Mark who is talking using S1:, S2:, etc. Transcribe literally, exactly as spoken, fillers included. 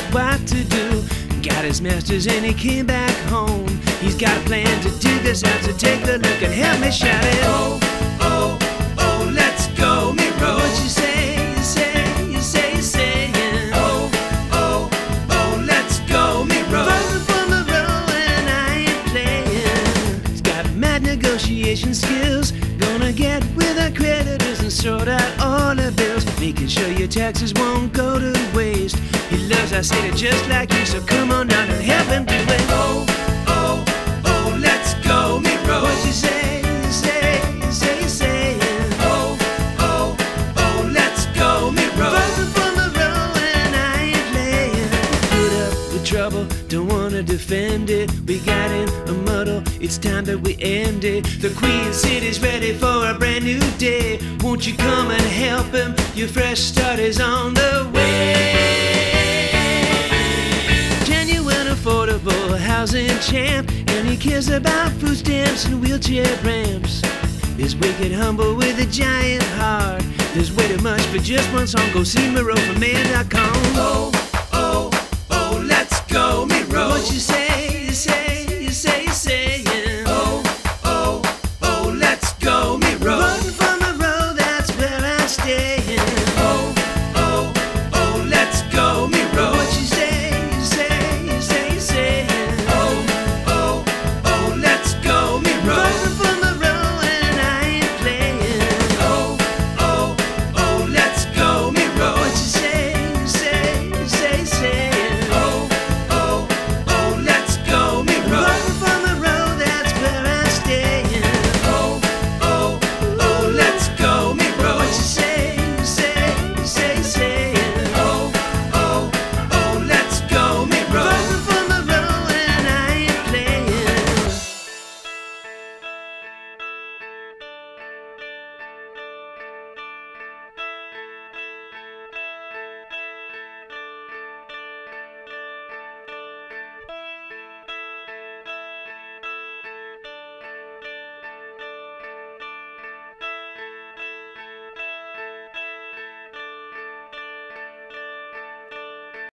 S1: what to do. Got his master's and he came back home. He's got a plan to dig us out, so take a look and help me shout it. Oh, oh, oh, let's go, Miro. What you say, you say, you say, you saying. Oh, oh, oh, let's go, Miro. Voting for Miro and I ain't playing. He's got mad negotiation skills. Gonna get with our creditors and sort out all the bills, making sure your taxes won't go to waste. He loves our city just like you, so come on down and help him do it. Oh, oh, oh, let's go, Miro. What you say, you say, you say, you saying. Oh, oh, oh, let's go, Miro. Voting for Miro and I ain't playing. Put up with trouble, don't wanna defend it. We got in a muddle, it's time that we end it. The Queen City's ready for a brand new day. Won't you come and help him? Your fresh start is on the way. Affordable housing champ, and he cares about food stamps and wheelchair ramps. Is wicked humble with a giant heart. There's way too much for just one song. Go see Miro from mayor dot com. Oh, oh, oh, let's go, Miro. What you say?